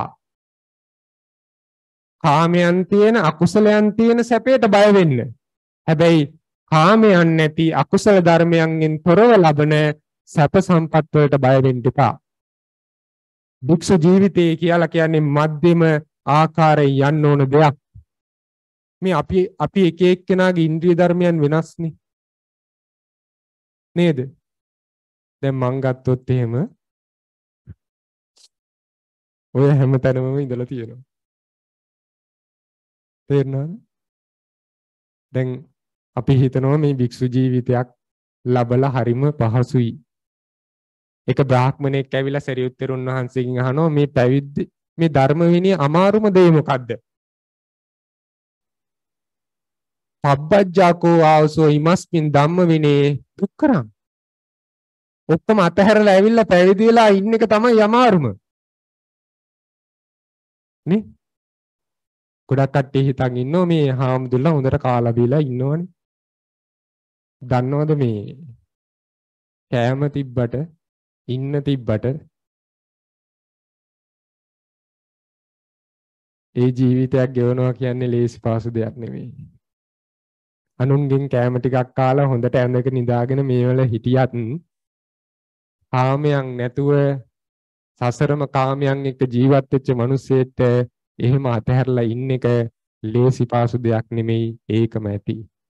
කාමයන් තියෙන අකුසලයන් තියෙන සැපේට බය වෙන්න. හැබැයි කාමයන් නැති අකුසල ධර්මයන්ගෙන් තොරව ලබන සැප සම්පත් වලට බය වෙන්න එපා. භික්ෂු ජීවිතය කියලා කියන්නේ මධ්‍යම ආකාරයෙන් යන්න ඕන දෙයක්. මේ අපි එක එක්කෙනාගේ ඉන්ද්‍රිය ධර්මයන් වෙනස්නේ. නේද? දැන් මං ගත්තොත් එහෙම ඔය හැමතැනම ඉඳලා තියෙනවා. තේරුණාද? දැන් අපි හිතනවා මේ භික්ෂු ජීවිතයක් ලබලා හරිම පහසුයි. එක බ්‍රාහ්මණයෙක් ඇවිල්ලා සරියුත් තෙරුන් වහන්සේගෙන් අහනවා මේ පැවිද්ද මේ ධර්ම විනය අමාරුම දේ මොකද්ද? පබ්බජ්ජාකෝ ආවසෝ ඉමස්මින් ධම්ම විනේ දුක්ඛරං. ඔක්කොම අතහැරලා ඇවිල්ලා පැවිදි වෙලා ඉන්න එක තමයි අමාරුම. නේ? ගොඩක් කට්ටිය හිතන් ඉන්නෝ මේ හාමුදුරුවෝ හොඳට කාලා බීලා ඉන්නවනේ. දන්නවද මේ කෑම තිබ්බට ඉන්න තිබ්බට ඒ ජීවිතයක් ගෙවනවා කියන්නේ ලේසි පාසු දෙයක් නෙවෙයි. අනුන්ගෙන් කෑම ටිකක් කාලා හොඳට ඇඳක නිදාගෙන මේවල හිටියත් කාමයන් නැතුව සසරම කාමයන් එක්ක ජීවත් වෙච්ච මිනිස්සෙට එහෙම අතහැරලා ඉන්න එක ලේසි පාසු දෙයක් නෙමෙයි. ඒකම ඇති.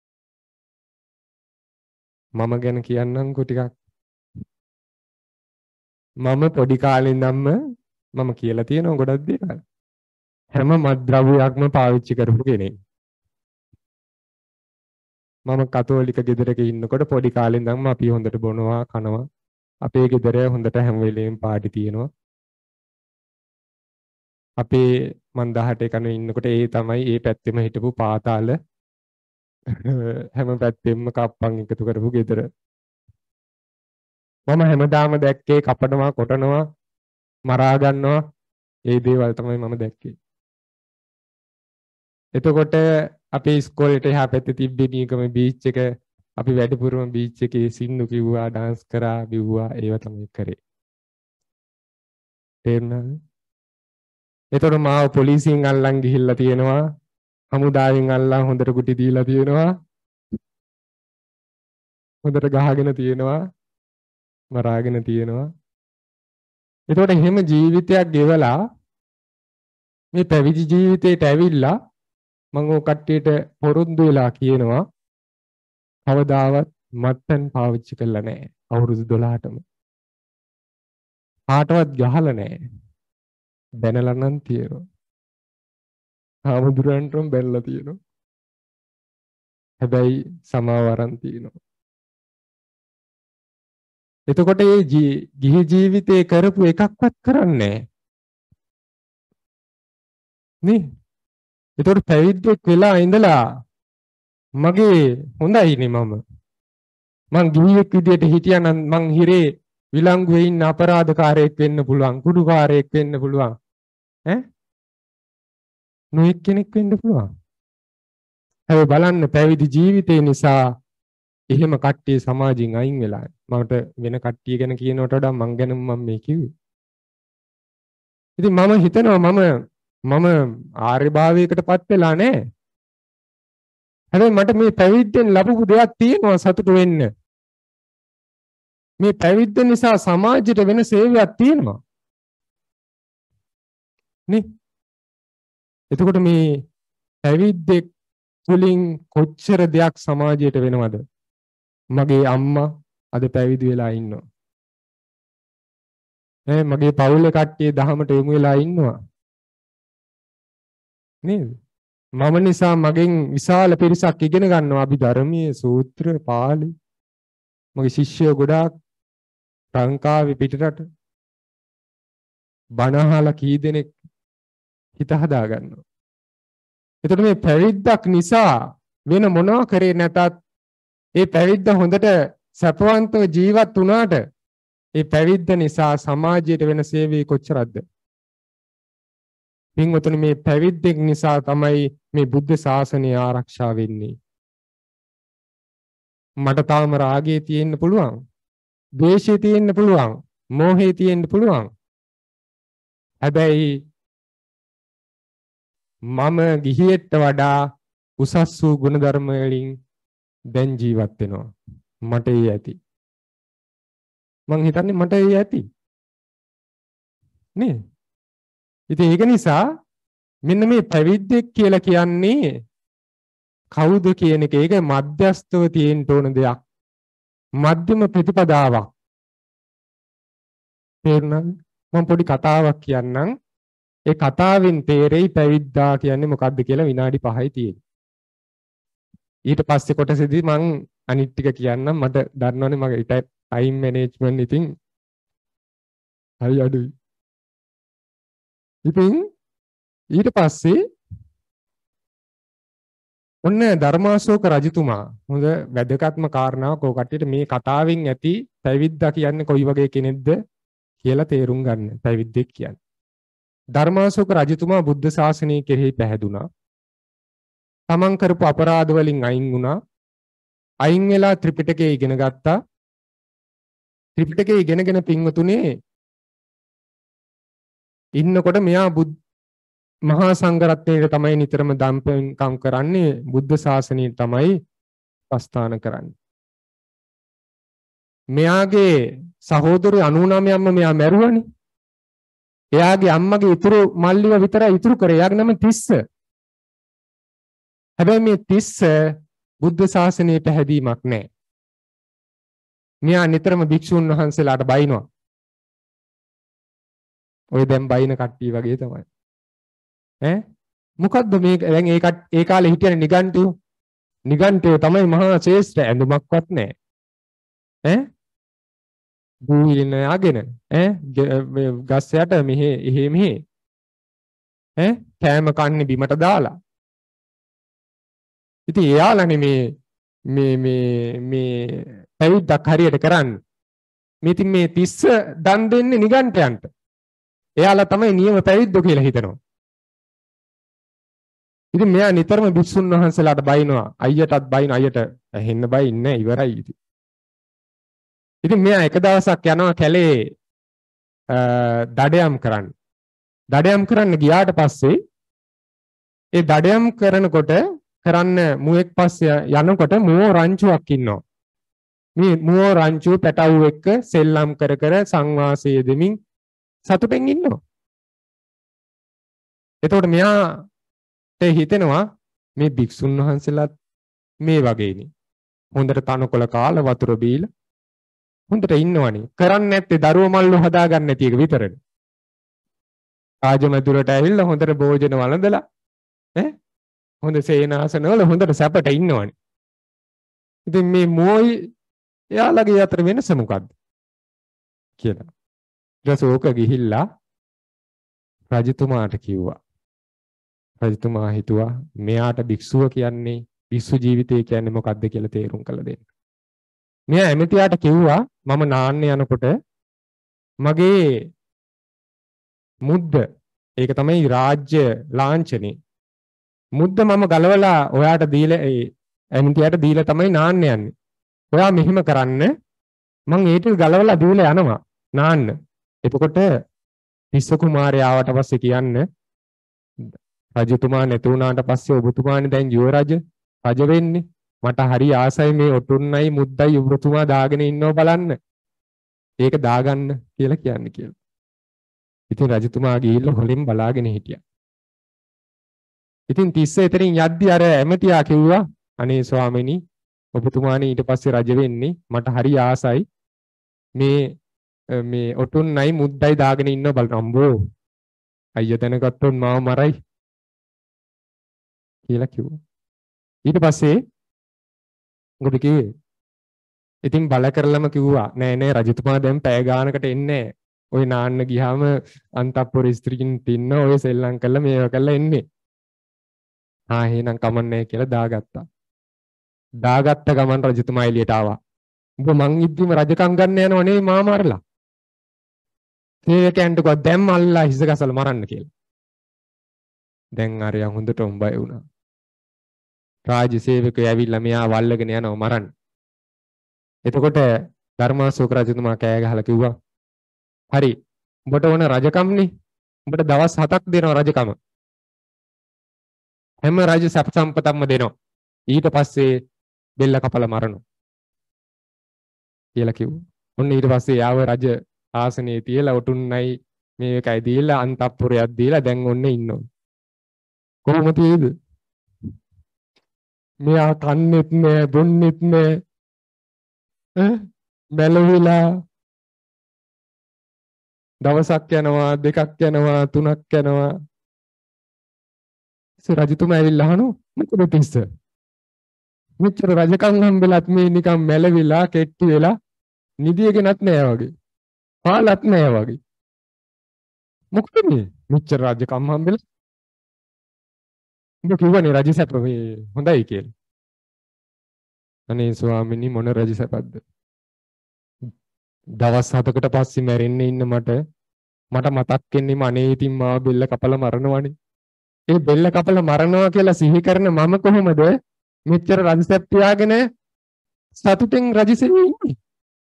මම ගැන කියන්නම්කෝ ටිකක්. මම පොඩි කාලේ ඉඳන්ම මම කියලා තියෙනවා ගොඩක් දේවල්. හැම මත්ද්‍රව්‍යයක්ම පාවිච්චි කරපු කෙනෙක්. මම කතෝලික ගෙදරක ඉන්නකොට පොඩි කාලේ ඉඳන්ම අපි හොඳට බොනවා කනවා. අපේ ගෙදර හොඳට හැම වෙලෙම පාටි තියෙනවා. අපේ මන් 18 කන ඉන්නකොට ඒ තමයි ඒ පැත්තෙම හිටපු පාතාල හැම පැත්තෙම කප්පන් එකතු කරපු ගෙදර. මම හැමදාම දැක්කේ කපනවා කොටනවා මරා ගන්නවා ඒ දේවල් තමයි මම දැක්කේ. එතකොට අපේ ඉස්කෝලේට එහා පැත්තේ තිබ්බේ නීකම බීච් එක අපි වැඩිපුරම බීච් එකේ සින්දු කිව්වා ඩාන්ස් කරා බිව්වා ඒව තමයි කරේ. තේරුණාද? එතකොට මාව පොලිසියෙන් අල්ලන් ගිහිල්ලා තියෙනවා. හමුදාවෙන් අල්ලන් හොඳට කුටි දීලා තියෙනවා. හොඳට ගහගෙන තියෙනවා. මරාගෙන තියෙනවා. එතකොට එහෙම ජීවිතයක් ගෙවලා මේ පැවිදි ජීවිතේට ඇවිල්ලා මම ඔය කට්ටියට පොරොන්දු වෙලා කියනවා කවදාවත් මත්පැන් පාවිච්චි කළා නැහැ. අවුරුදු 12ටම. කාටවත් ගහලා නැහැ. බැනලා නම් තියෙනවා. ආමුදුරන්ටම බැනලා තියෙනවා. හැබැයි සමාව අරන් තියෙනවා. එතකොට මේ ගිහි ජීවිතේ කරපු එකක්වත් කරන්නේ නේ. එතකොට පැවිද්දෙක් වෙලා ඉඳලා මගේ හොඳයිනේ මං ගිහියෙක් විදියට හිටියානම් මං හිරේ විලංගුවේ ඉන්න අපරාධකාරයෙක් වෙන්න පුළුවන් කුඩුකාරයෙක් වෙන්න පුළුවන් නොඑක් කෙනෙක් වෙන්න පුළුවන්. හැබැයි බලන්න පැවිදි ජීවිතේ නිසා එහෙම කට්ටිය සමාජයෙන් අයින් වෙලා. මට වෙන කට්ටිය ගැන කියනවට වඩා මං ගැන මම මේ කිව්වේ. ඉතින් මම හිතනවා මම ආර්යභාවයකටපත් වෙලා නැහැ. හැබැයි මට මේ පැවිද්දෙන් ලැබපු දෙයක් තියෙනවා සතුටු වෙන්න. මේ පැවිද්ද නිසා සමාජයට වෙන සේවයක් තියෙනවා. නේ? එතකොට මේ පැවිද්දෙක් තුලින් කොච්චර දෙයක් සමාජයට වෙනවද? මගේ අම්මා අද පැවිදි වෙලා ඉන්නවා. මගේ පවුලේ කට්ටිය දහමට යොමු වෙලා ඉන්නවා. නේද? මම නිසා මගෙන් විශාල පිරිසක් ඉගෙන ගන්නවා අභිධර්මයේ සූත්‍ර පාළි. මගේ ශිෂ්‍යයෝ ගොඩාක් ලංකාවේ පිටරට බණ අහලා කී දෙනෙක් හිත හදා ගන්නවා. එතකොට මේ පැවිද්දක් නිසා වෙන මොනවා කරේ නැතත් ඒ පැවිද්ද හොඳට සපවන්තව ජීවත් වුණාට ඒ පැවිද්ද නිසා සමාජයට වෙන සේවය කොච්චරක්ද? පින්වතුනි මේ පැවිද්දෙක් නිසා තමයි මේ බුද්ධ ශාසනය ආරක්ෂා වෙන්නේ. මට තාම රාගය තියෙන්න පුළුවන්. ද්වේෂය තියෙන්න පුළුවන්. මෝහය තියෙන්න පුළුවන්. හැබැයි මම ගිහියෙක්ට වඩා උසස් වූ ගුණධර්ම වලින් දැන් ජීවත් වෙනවා. මට ඒ ඇති. මං හිතන්නේ මට ඒ ඇති. නේ? ඉතින් ඒක නිසා මෙන්න මේ පැවිද්දෙක් කියලා කියන්නේ කවුද කියන එක ඒක මධ්‍යස්තව තියෙන්න ඕන දෙයක්. මධ්‍යම ප්‍රතිපදාවක්. තේරුණාද? මම පොඩි කතාවක් කියන්නම්. ඒ කතාවෙන් තේරෙයි පැවිද්දා කියන්නේ මොකක්ද කියලා විනාඩි 5යි තියෙන්නේ. ඊට පස්සේ කොටසෙදී මං අනිත් ටික කියන්නම්. මට දන්නවනේ මගේ ටයිම් මැනේජ්මන්ට් ඉතින් හරි අඩුයි. ඉතින් ඊට පස්සේ ඔන්න ධර්මාශෝක රජතුමා හොඳ වැදගත්ම කාරණාවක් ඔය කට්ටියට මේ කතාවෙන් ඇති පැවිද්දා කියන්නේ කොයි වගේ කෙනෙක්ද කියලා තේරුම් ගන්න. පැවිද්දෙක් කියන්නේ. ධර්මාශෝක රජතුමා බුද්ධ ශාසනය කෙරෙහි පැහැදුනා. තමන් කරපු අපරාධ වලින් අයින් වුණා. අයින් වෙලා ත්‍රිපිටකය ඉගෙන ගත්තා. ත්‍රිපිටකය ඉගෙනගෙන පින්වතුනේ ඉන්නකොට මෙයා මහා සංඝරත්නයට තමයි නිතරම දම්පෙන්කම් කරන්නේ. බුද්ධ ශාසනය තමයි ප්‍රස්ථාන කරන්නේ. මෙයාගේ සහෝදරය 99ක්ම මෙයා මැරුවනේ. එයාගේ අම්මගේ ඉතුරු මල්ලිව විතරයි ඉතුරු කරේ. එයාගේ නම තිස්ස. හැබැයි මේ තිස්ස බුද්ධ ශාසනයේ පැහැදීමක් නැහැ. මෙයා නිතරම භික්ෂුන් වහන්සේලාට බයිනවා. ඔය දැන් බයින කට්ටිය වගේ තමයි. මොකද්ද මේ දැන් ඒ කාලේ හිටියනේ නිගණ්ඨයෝ. නිගණ්ඨයෝ තමයි මහා ශ්‍රේෂ්ඨ ඇඳුමක්වත් නැහැ. බුවින යගෙන ගස් යට මෙහෙ කෑම කන්නේ බිමට දාලා. ඉතින් එයාලානේ මේ පැවිද්දක් හරියට කරන්නේ. ඉතින් මේ තිස්ස දන් දෙන්නේ නිගණ්ඨයන්ට. එයාලා තමයි නියම පැවිද්දෝ කියලා හිතනවා. ඉතින් මෙයා නිතරම භික්ෂුන් වහන්සේලාට බයිනවා. අයියටත් බයින අයියට ඇහෙන්න බයින්නේ ඉවරයි ඉතින්. ඉතින් මෙයා එක දවසක් යනවා කැලේ දඩයම් කරන්න. දඩයම් කරන්න ගියාට පස්සේ ඒ දඩයම් කරන්න මුවෙක් පස්සේ යනකොට මුවෝ රංචුවක් ඉන්නවා. මේ මුවෝ රංචුව පැටවු එක්ක සෙල්ලම් කර කර සංවාසය දෙමින් සතුටෙන් ඉන්නවා. එතකොට මෙයාට හිතෙනවා මේ භික්ෂුන් වහන්සේලාත් මේ වගේනේ. හොඳට තනකොළ කාලා වතුර බීලා හොඳට ඉන්නවනේ. කරන්නේ නැත්තේ දරුවෝ මල්ලෝ හදාගන්න නැති එක විතරනේ. රාජමැදුරට ඇවිල්ලා හොඳට භෝජන වළඳලා හොඳ සේනාසනවල හොඳට සැපට ඉන්නවනේ. ඉතින් මේ මොයි එයාලගේ අතර වෙනස මොකද්ද කියලා. ඊට ගිහිල්ලා රජතුමාට කිව්වා. රජතුමා හිතුවා මෙයාට භික්ෂුව කියන්නේ විශ්ව ජීවිතය කියන්නේ මොකද්ද කියලා තේරුම් කරලා දෙන්න. මෙයා ඇමතියාට කිව්වා මම නාන්න යනකොට මගේ මුද්ද ඒක තමයි රාජ්‍ය ලාංඡනේ මුද්ද මම ගලවලා ඔයාට දීලා ඇමතියාට දීලා තමයි නාන්න යන්නේ. ඔයා මෙහෙම කරන්න මං ඒක ගලවලා දීලා යනවා නාන්න. එතකොට තිස්ස කුමාරයා ආවට පස්සේ කියන්න රජතුමා නැති වුණාට පස්සේ ඔබතුමානේ දැන් යුව රජ වෙන්නේ. මට හරි ආසයි මේ ඔටුන්නයි මුද්දයි ඔබතුමා දාගෙන ඉන්නව බලන්න. ඒක දාගන්න කියලා කියන්නේ කියලා. ඉතින් රජතුමා ගිහිල්ලා හොලින් බලාගෙන හිටියා. ඉතින් තිස්ස එතනින් යද්දි අර ඇමතියා කිව්වා අනේ ස්වාමීනි ඔබතුමානේ ඊට පස්සේ රජ වෙන්නේ මට හරි ආසයි මේ ඔටුන්නයි මුද්දයි දාගෙන ඉන්නව බලන්න. අම්බෝ අයියා දැනගත්තොත් මාව මරයි කියලා කිව්වා. ඊට පස්සේ මොකද කිව්වේ? ඉතින් බල කරලම කිව්වා නෑ රජතුමා දැන් පැය ගානකට එන්නේ නෑ. ඔය නාන්න ගියාම අන්තපුර ස්ත්‍රීන් තින්න ඔය සෙල්ලම් කරලා මේව කරලා එන්නේ. එහෙනම් කමන්නේ කියලා දාගත්තා. දාගත්ත ගමන් රජතුමා එළියට ආවා. උඹ මං ඉද්දිම රජකම් ගන්න යනව නෙවෙයි මා මරලා. සේවකයන්ට කිව්වා දැන් අල්ලා හිස ගසලා මරන්න කියලා. දැන් අරයා හොඳටම බය වුණා. රාජ්‍ය සේවකයෝ ඇවිල්ලා මෙයා වල්ලගෙන යනවා මරන්න. එතකොට ධර්මාශෝක රජතුමා කෑ ගහලා කිව්වා හරි උඹට ඕන රජකම්නේ. උඹට දවස් 7ක් දෙනවා රජකම. හැම රජ සැප සම්පතක්ම දෙනවා. ඊට පස්සේ බෙල්ල කපලා මරනවා කියලා කිව්වා. ඔන්න ඊට පස්සේ යාව රජ ආසනයේ තියලා ඔටුන්නයි මේකයි දීලා අන්තපුරයක් දීලා දැන් ඔන්න ඉන්නවා. කොහොමද තියෙද? මෙයා කන්නේත් නෑ බොන්නේත් නෑ බැලවිලා දවසක් යනවා දෙකක් යනවා තුනක් යනවා. රජතුමා ඇවිල්ලා අහනවා මොකද පිස්ස? මෙච්චර රජකම් හම්බෙලත් මේ නිකන් මැලවිලා කෙට්ටි වෙලා නිදියගෙනත් නෑ වගේ. පාලත් නෑ වගේ. මොකද මේ මෙච්චර රජකම් හම්බෙලා? උඹ කිව්වනේ රජසැප මේ හොඳයි කියලා. අනේ ස්වාමීනි මොන රජසැපක්ද? දවස් 7කට පස්සේ මැරෙන්න ඉන්න මට මතක් වෙන්නේ අනේ ඉතින් මාව බෙල්ල කපලා මරනවනේ. ඒ බෙල්ල කපලා මරනවා කියලා සිහි කරන මම කොහොමද මෙච්චර රජසැප තියාගෙන සතුටින් රජසෙන්නේ ඉන්නේ?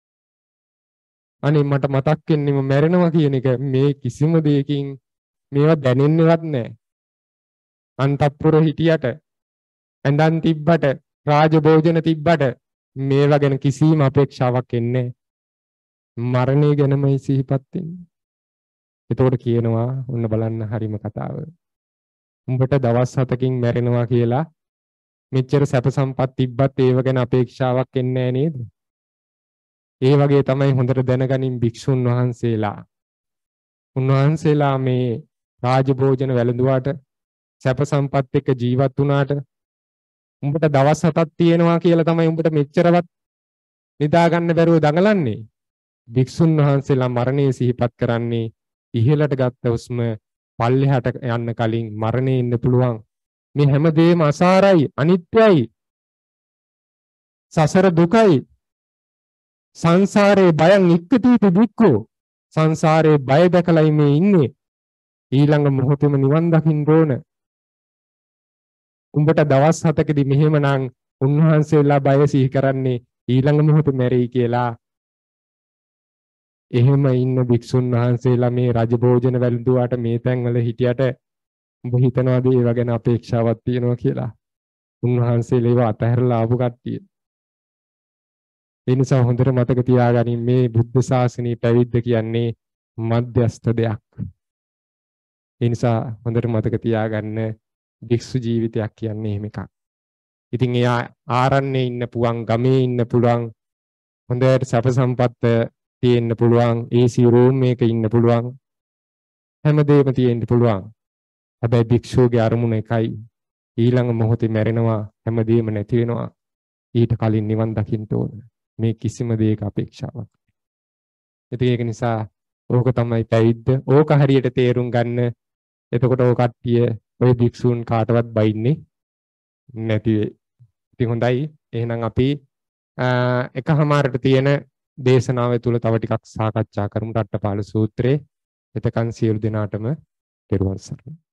අනේ මට මතක් වෙන්නේ මම මැරෙනවා කියන එක මේ කිසිම දෙයකින් මේවා දැනෙන්නේවත් නැහැ. අන්තපුර හිටියට ඇඳන් තිබ්බට රාජභෝජන තිබ්බට මේවා ගැන කිසිම අපේක්ෂාවක් එන්නේ මරණය ගැනමයි සිහිපත් වෙන්නේ. එතකොට කියනවා ඔන්න බලන්න හරිම කතාව. උඹට දවස් 7කින් මැරෙනවා කියලා මෙච්චර සැප සම්පත් තිබ්බත් ඒව ගැන අපේක්ෂාවක් එන්නේ නේද? ඒ වගේ තමයි හොඳට දැනගනින් භික්ෂුන් වහන්සේලා. උන්වහන්සේලා මේ රාජභෝජන වැළඳුවාට සැප සම්පත් එක්ක ජීවත් වුණාට උඹට දවස් 7ක් තියෙනවා කියලා තමයි උඹට මෙච්චරවත් නිදා ගන්න බැරුව දඟලන්නේ. භික්ෂුන් වහන්සේලා මරණය සිහිපත් කරන්නේ ඉහළට ගත්ත හුස්ම පල්ලෙහාට යන්න කලින් මරණය ඉන්න පුළුවන්. මේ හැමදේම අසාරයි, අනිත්‍යයි. සසර දුකයි. සංසාරේ බයං ඉක්කතිති දුක්ඛෝ. සංසාරේ බය දැකලායි මේ ඉන්නේ. ඊළඟ මොහොතේම නිවන් දකින්න ඕන. උඹට දවස් 7කදී මෙහෙමනම් උන්වහන්සේලා බය සිහි කරන්නේ ඊළඟ මොහොතේ මැරෙයි කියලා. එහෙම ඉන්න භික්ෂුන් වහන්සේලා මේ රජභෝජන වැළඳුවාට මේ තැන්වල හිටියට උඹ හිතනවාද ඒව ගැන අපේක්ෂාවක් තියෙනවා කියලා? උන්වහන්සේලා ඒව අතහැරලා ආපු කට්ටිය. ඒ නිසා හොඳට මතක තියාගනින් මේ බුද්ධ ශාසනයේ පැවිද්ද කියන්නේ මධ්‍යස්ථ දෙයක්. ඒ නිසා හොඳට මතක තියාගන්න භික්ෂු ජීවිතයක් කියන්නේ එහෙම එකක්. ඉතින් එයා ආරණ්‍යයේ ඉන්න පුළුවන්, ගමේ ඉන්න පුළුවන්, හොඳට සැප සම්පත් තියෙන්න පුළුවන්, AC room එකක ඉන්න පුළුවන්, හැමදේම තියෙන්න පුළුවන්. හැබැයි භික්ෂුවගේ අරමුණ එකයි. ඊළඟ මොහොතේ මැරෙනවා, හැමදේම නැති වෙනවා. ඊට කලින් නිවන් දකින්න ඕන. මේ කිසිම දෙයක අපේක්ෂාවක්. ඉතින් ඒක නිසා ඕක තමයි පැවිද්ද. ඕක හරියට තේරුම් ගන්න. එතකොට ඕ කට්ටිය ඔය භික්ෂූන් කාටවත් බයින්නේ නැති වෙයි. ඉතින් හොඳයි. එහෙනම් අපි එකමාරට තියෙන දේශනාව තුළ තව ටිකක් සාකච්ඡා කරමු රට්ටපාල සූත්‍රයේ. එතකන් සියලු දෙනාටම පෙරවන් සරණයි.